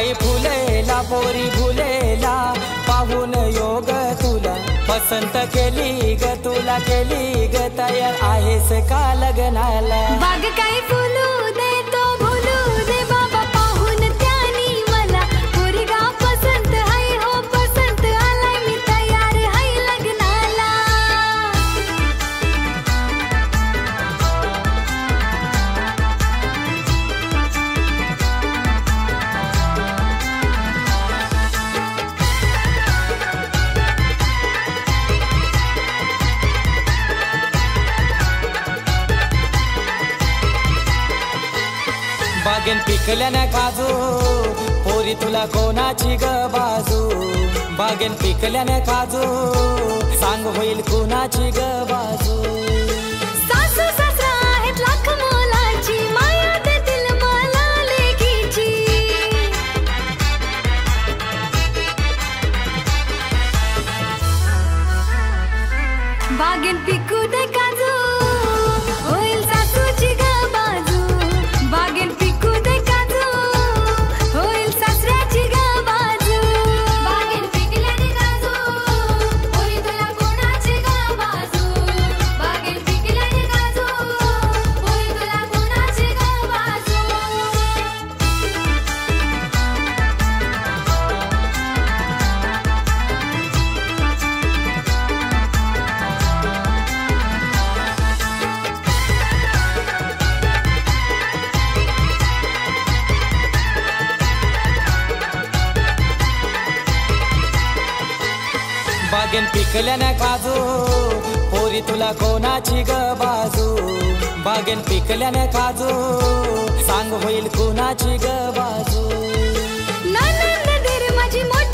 काही फुलेला पोरी फुलेला पाहून योग तुला पसंत केली ग तुला केली ग तयार आहेस का लग्नाला बाग काही फुलू दे तो भुलू दे बाबा पाहून त्यानी मला पोरगा पसंत आहे हो पसंत आलाय मी तयार आहे लग्नाला बागेन पिकल्याने काजू पोरी तुला कोणाची ग बाजू बागेन पिकल्याने काजू सांग होईल कोणाची ग बाजू सासू सासरा आहेत लाख मोलाची माया देतील मला लेकीची बागेन पिकू दे काजू होईल सासूची ग बाजू बागेन पिकू दे काजू होईल सासऱ्याची ग बाजू बागेन पिकल्याने काजू पोरी तुला कोणाची ग बाजू बागेन पिकल्याने काजू पोरी तुला कोणाची ग बाजू बागेन पिकल्याने काजू पोरी तुला कोणाची ग बाजू बागेन पिकल्याने काजू सांग होईल कोणाची ग बाजू नंद दीर माझी